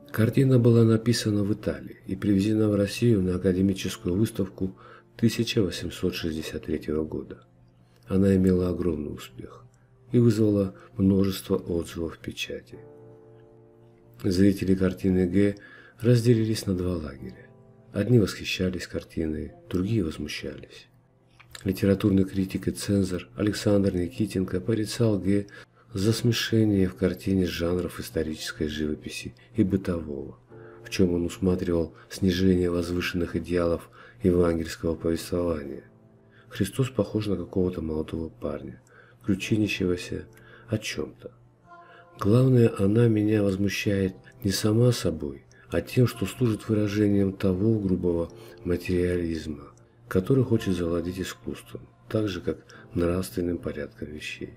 Картина была написана в Италии и привезена в Россию на академическую выставку 1863 года. Она имела огромный успех и вызвала множество отзывов в печати. Зрители картины Г. разделились на два лагеря. Одни восхищались картиной, другие возмущались. Литературный критик и цензор Александр Никитенко порицал Г. за смешение в картине жанров исторической живописи и бытового, в чем он усматривал снижение возвышенных идеалов евангельского повествования. Христос похож на какого-то молодого парня, кручинящегося о чем-то. Главное, она меня возмущает не сама собой, а тем, что служит выражением того грубого материализма, который хочет завладеть искусством, так же, как нравственным порядком вещей.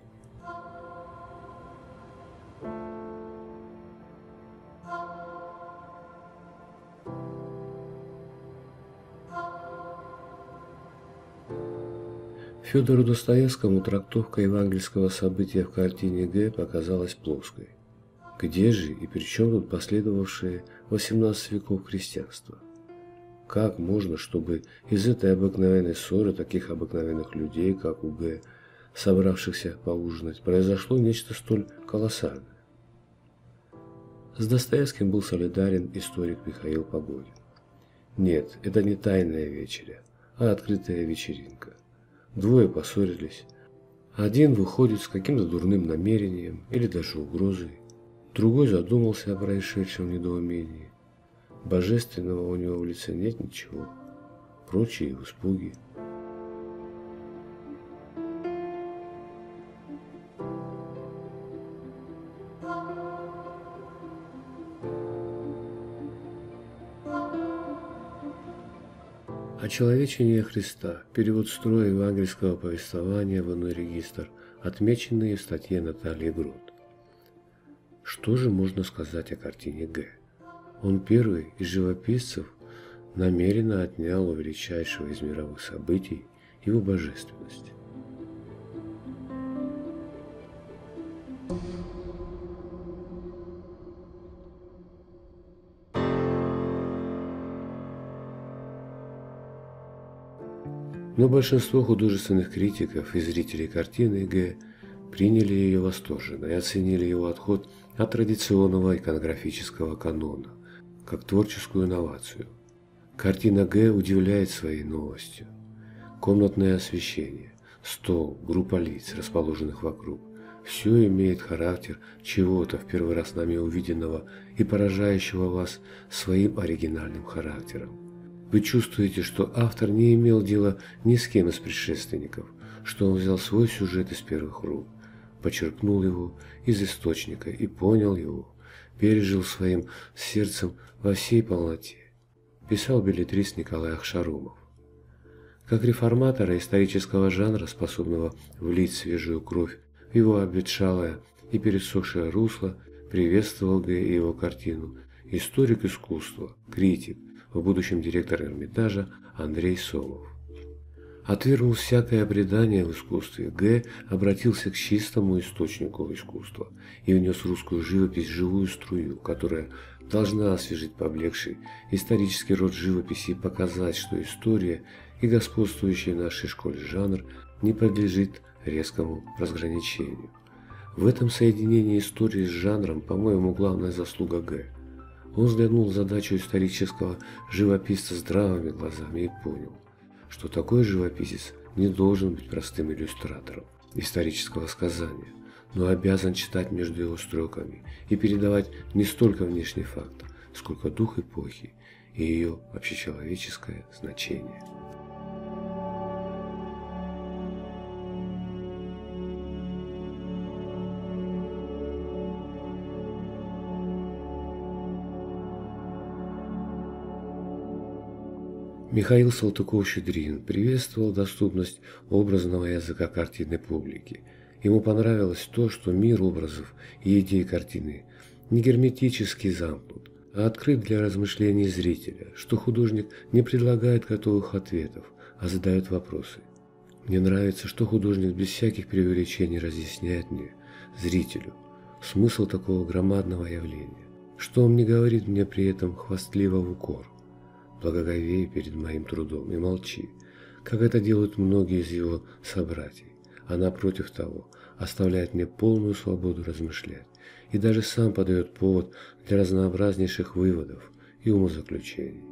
Федору Достоевскому трактовка евангельского события в картине Г. показалась плоской. Где же и при чем тут последовавшие 18 веков христианства? Как можно, чтобы из этой обыкновенной ссоры таких обыкновенных людей, как у Г., собравшихся поужинать, произошло нечто столь колоссальное? С Достоевским был солидарен историк Михаил Погодин. Нет, это не тайная вечеря, а открытая вечеринка. Двое поссорились. Один выходит с каким-то дурным намерением или даже угрозой. Другой задумался о происшедшем недоумении. Божественного у него в лице нет ничего. Прочие в испуге. Очеловечение Христа. Перевод строя евангельского повествования в иной регистр, отмеченные в статье Натальи Грот. Что же можно сказать о картине Г? Он первый из живописцев намеренно отнял у величайшего из мировых событий его божественность. Но большинство художественных критиков и зрителей картины Г. приняли ее восторженно и оценили его отход от традиционного иконографического канона, как творческую инновацию. Картина Г. удивляет своей новостью. Комнатное освещение, стол, группа лиц, расположенных вокруг – все имеет характер чего-то в первый раз нами увиденного и поражающего вас своим оригинальным характером. Вы чувствуете, что автор не имел дела ни с кем из предшественников, что он взял свой сюжет из первых рук, почерпнул его из источника и понял его, пережил своим сердцем во всей полноте. Писал беллетрист Николай Ахшарумов. Как реформатора исторического жанра, способного влить свежую кровь в его обветшалое и пересохшее русло, приветствовал Г. и его картину историк искусства, критик, в будущем директор Эрмитажа Андрей Сомов. Отвергнув всякое предание в искусстве, Г. обратился к чистому источнику искусства и внес в русскую живопись живую струю, которая должна освежить поблекший исторический род живописи и показать, что история и господствующий в нашей школе жанр не подлежит резкому разграничению. В этом соединении истории с жанром, по-моему, главная заслуга Г. Он взглянул на задачу исторического живописца здравыми глазами и понял, что такой живописец не должен быть простым иллюстратором исторического сказания, но обязан читать между его строками и передавать не столько внешний факт, сколько дух эпохи и ее общечеловеческое значение. Михаил Салтыков-Щедрин приветствовал доступность образного языка картины публике. Ему понравилось то, что мир образов и идей картины не герметически замкнут, а открыт для размышлений зрителя, что художник не предлагает готовых ответов, а задает вопросы. Мне нравится, что художник без всяких преувеличений разъясняет мне, зрителю, смысл такого громадного явления, что он не говорит мне при этом хвастливо в укор: «Благоговей перед моим трудом и молчи», как это делают многие из его собратьев, а напротив того, оставляет мне полную свободу размышлять и даже сам подает повод для разнообразнейших выводов и умозаключений.